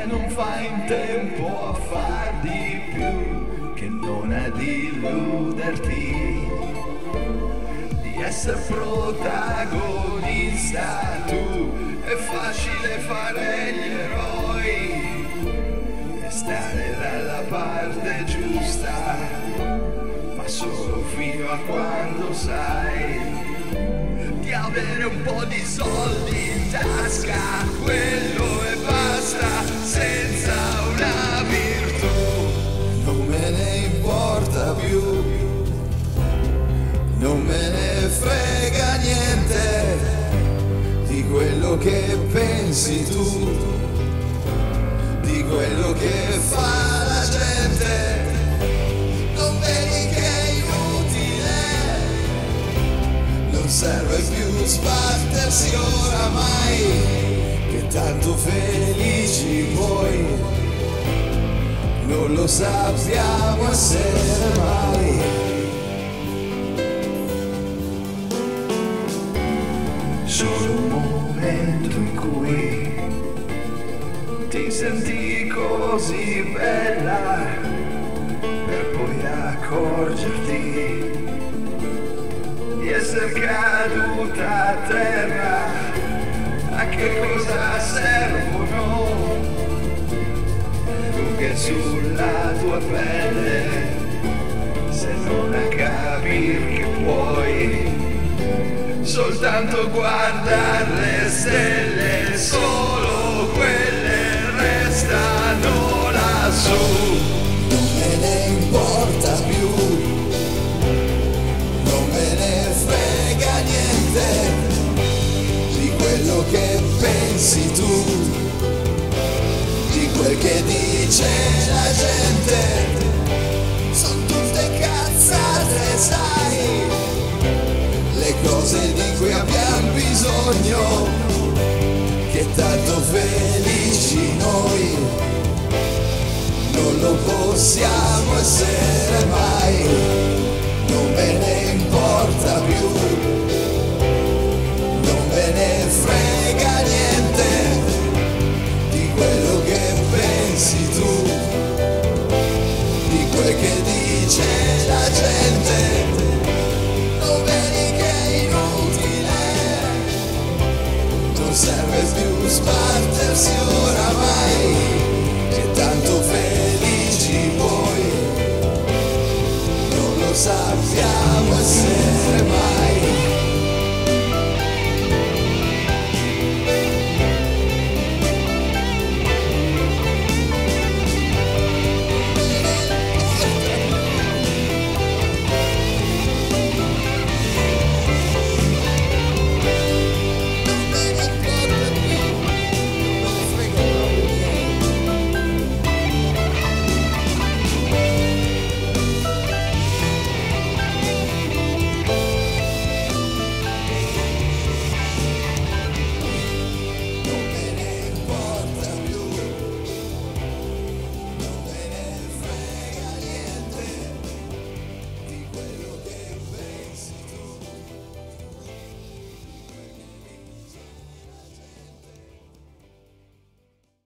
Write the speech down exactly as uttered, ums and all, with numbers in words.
non fa in tempo a far di più che non ad illuderti di essere protagonista tu. È facile fare gli eroi e stare dalla parte giusta, ma solo fino a quando sai di avere un po' di soldi in tasca, quello e basta, senza una virtù. Non me ne importa più, non me ne frega niente di quello che pensi tu, di quello che fa la gente. Non vedi che è inutile, non serve più sbattersi oramai, che tanto felici poi non lo sappiamo essere mai. Solo un momento in cui ti senti così bella, per poi accorgerti di essere caduta a terra. A che cosa servono rughe sulla tua pelle, se non a capire che puoi soltanto guardare le stelle, solo quelle restano lassù. Non me ne importa più, non me ne frega niente di quello che pensi tu, di quel che dice la gente. Sono tutte cazzate, sai, le cose di cui abbiamo bisogno, che tanto felici noi non lo possiamo essere mai. Non me ne